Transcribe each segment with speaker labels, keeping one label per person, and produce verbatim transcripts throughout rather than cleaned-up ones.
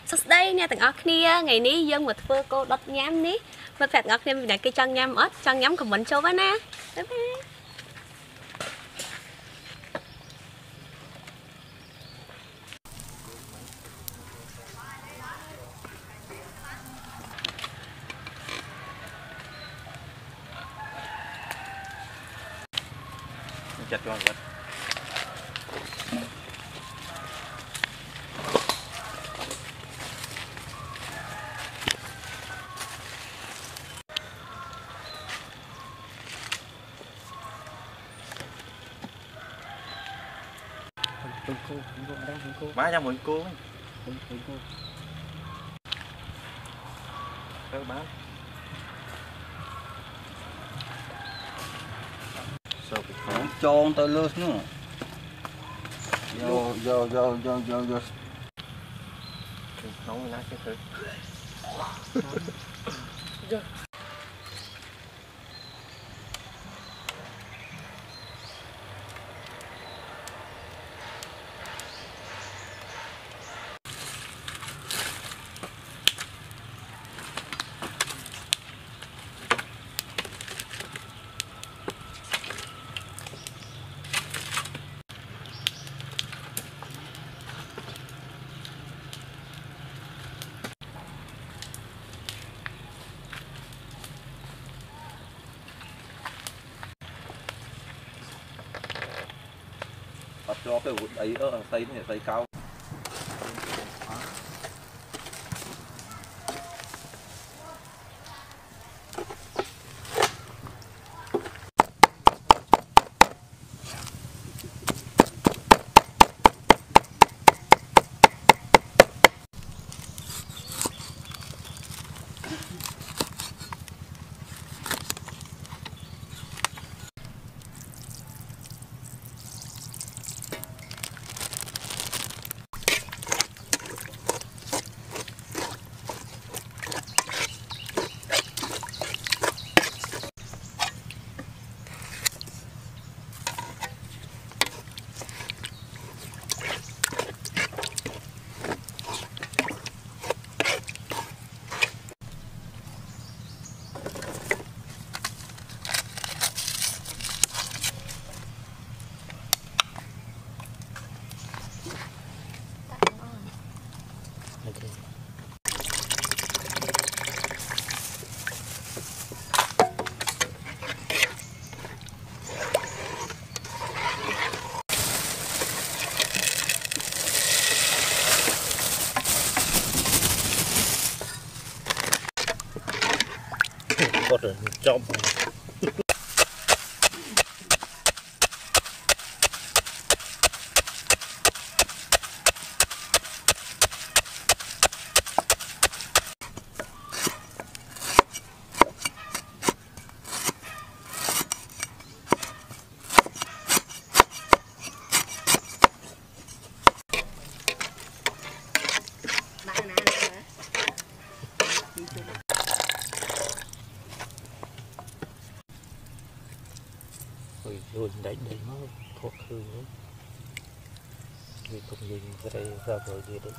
Speaker 1: Sắp đây nha tặng ớt nia ngày ní dân một phơ cô đốt nhám ní mà phạt ngọt nên mình cái chân nhám ớt chân nhám của mình cho với nè.
Speaker 2: Chặt cho vật.
Speaker 3: Hương cô, hương cô đang hương cô.
Speaker 2: Má cho mượn cô.
Speaker 3: Hương hương cô.
Speaker 2: Các bạn. Sao bị khó
Speaker 3: Tròn tới lướt nữa. Vô vô vô vô vô vô.
Speaker 2: nấu lá cái thử.
Speaker 4: bắt cho cái vụt ấy ở xây này xây cao.
Speaker 2: Có rồi trong.
Speaker 3: Rồi rồi đánh đấy nó thuộc hư nữa. Vì cùng nhìn cái đây ra rồi gì đấy.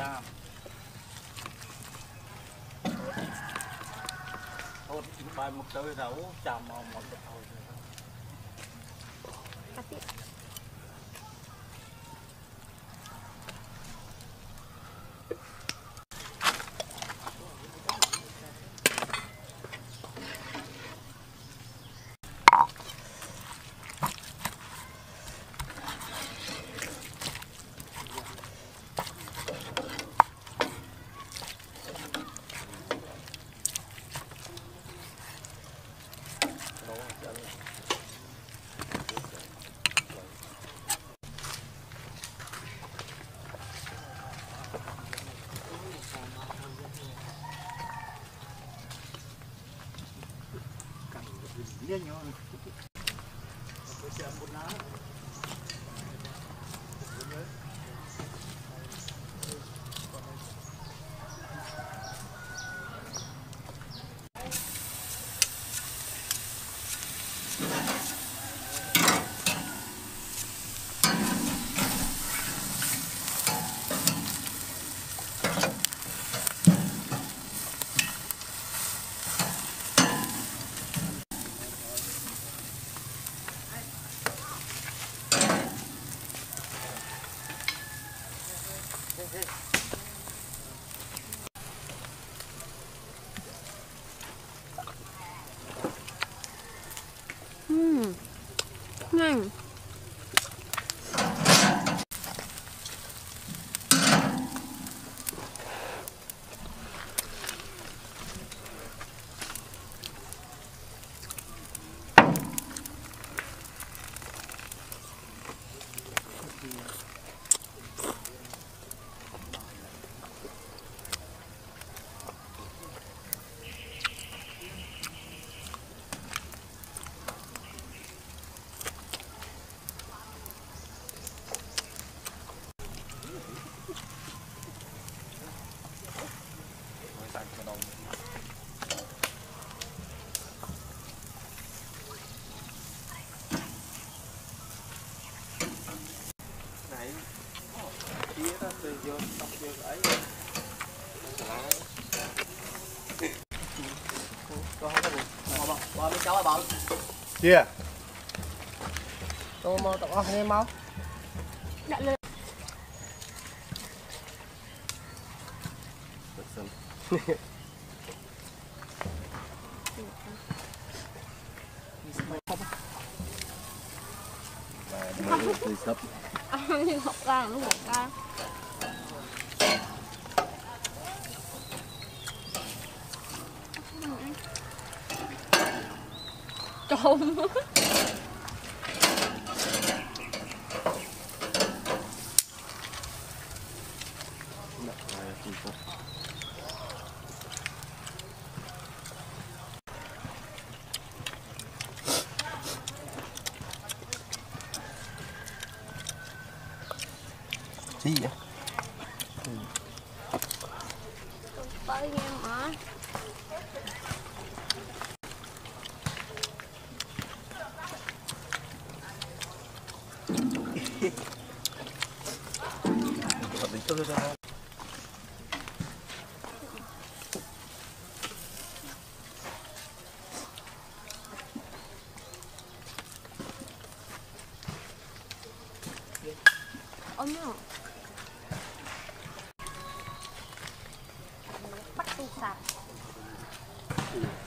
Speaker 3: chạm thôi bài một tới đấu chạm vào một cái thôi
Speaker 2: Dia nyo.
Speaker 1: Ừm, ngon.
Speaker 2: Chia.
Speaker 5: Tôi mau tập ốc nghe máu.
Speaker 1: Đã lên.
Speaker 4: Tươi sấp.
Speaker 1: Ăn học ra nó một ca. Trộm.
Speaker 2: Gì vậy?
Speaker 1: Tới nghe mà.
Speaker 2: Hợp lý tôi cho nó.
Speaker 1: Ôm nhau. Bắt tu sạch.